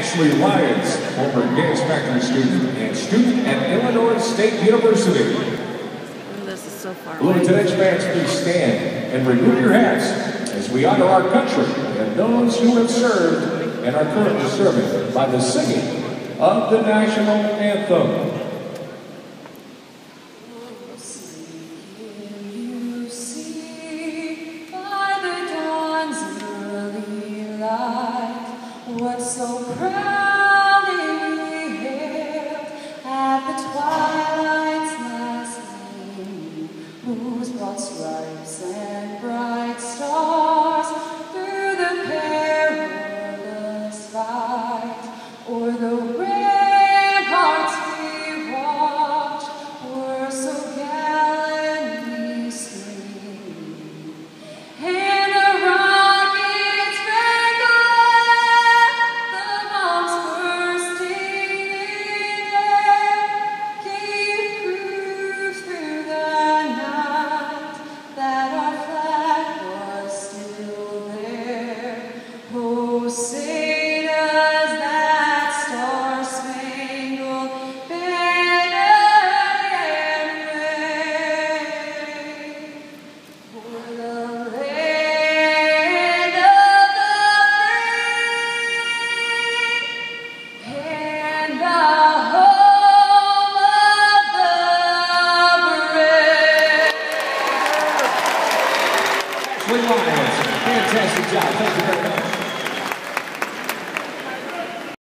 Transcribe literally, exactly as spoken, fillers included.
Ashley Lyons, former Dance Factory student and student at Illinois State University. This is so far Will away. tonight's fans please stand and remove your hats as we honor our country and those who have served and are currently serving by the singing of the national anthem. What so proudly we hailed at the twilight.